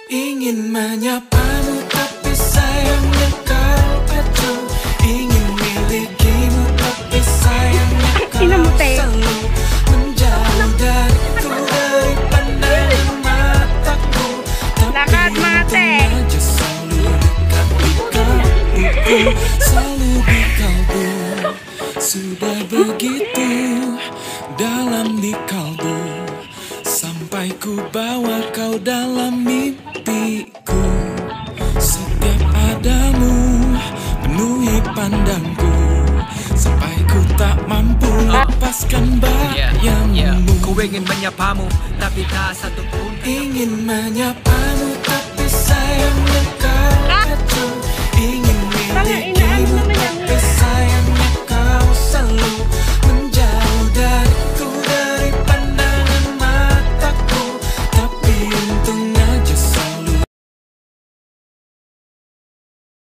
Ingin menyapamu tapi sayangnya kau acuh. Ingin milikimu tapi sayangnya kau selalu menjauh dariku, dari pandangan mataku. Tapi untungnya aja selalu dekat di kalbuku, selalu di kalbu. Sudah begitu dalam di kalbu, sampai ku bawa kau dalam mimpiku. Setiap adamu penuhi pandangku, sampai ku tak mampu lepaskan bayangmu. Ku ingin menyapamu tapi tak satu pun Ingin menyapa